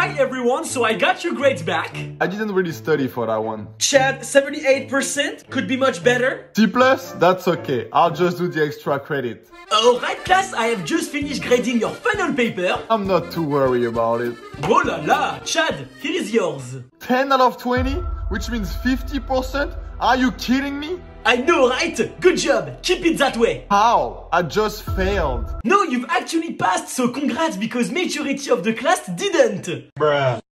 Hi everyone, so I got your grades back. I didn't really study for that one. Chad, 78%, could be much better. C+, that's okay. I'll just do the extra credit. Alright class, I have just finished grading your final paper. I'm not too worried about it. Oh la la, Chad, here is yours. 10 out of 20, which means 50%? Are you kidding me? I know, right? Good job, keep it that way. How? I just failed. No, you've actually passed, so congrats because majority of the class didn't. Bruh.